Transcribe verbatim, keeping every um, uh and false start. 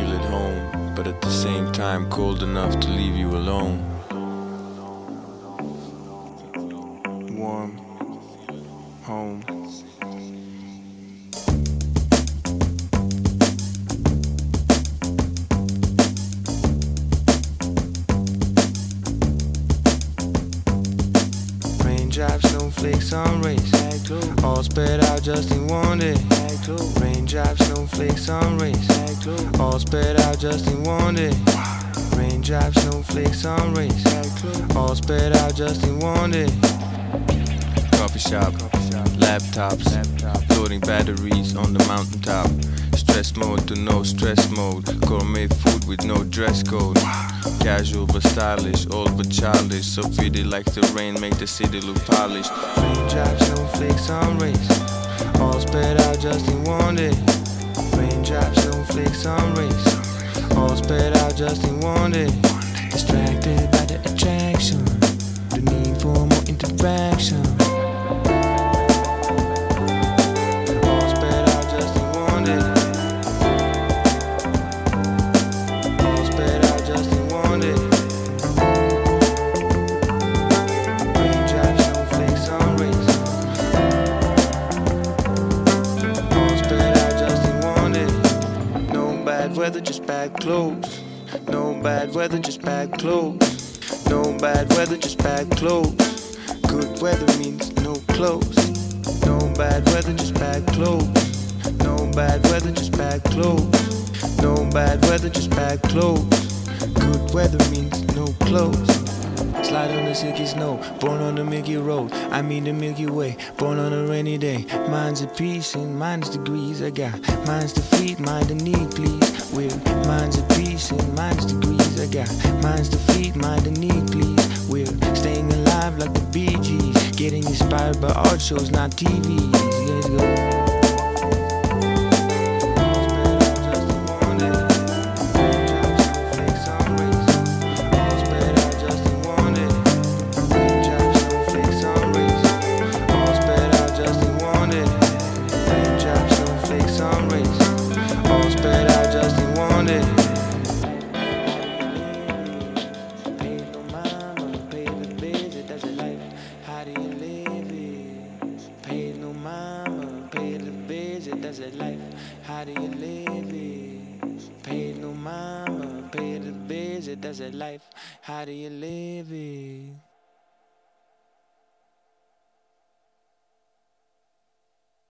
feel at home, but at the same time cold enough to leave you alone. Warm home. Raindrops, snowflakes on race, all spread out just in one day. Raindrops, snowflakes on race, all spread out just in one day. Raindrops, snowflakes on race, all spread out just in one day. Coffee shop, laptops, loading batteries on the mountaintop. Stress mode to no stress mode, gourmet food with no dress code. Casual but stylish, old but childish, so pretty like the rain make the city look polished. Raindrops, snowflakes on race, all spread out just in one day. Raindrops, snowflakes on race, all spread out just in one day. Distracted by the attraction, the need for more interaction. All spread out just in one day. All spread out just in one day. Raindrops, snowflakes on race, all spread out just in one day. No bad weather, just bad clothes. No bad weather, just bad clothes. No bad weather, just bad clothes. Good weather means no clothes. No bad weather, just bad clothes. No bad weather, just bad clothes. No bad weather, just bad clothes. Good weather means no clothes. Slide on the silky snow, born on the Milky Road. I mean the Milky Way, born on a rainy day. Mine's at peace and mine's degrees. I got mine's to feed, mine to need, please. With mine's at peace and mine's degrees. I got mine's to feed, mine to need, please. We're staying alive like the Bee Gees, getting inspired by art shows, not T Vs. Let's go. That's a life, how do you live it? Paid no mama, paid the bills, that's a life, how do you live it?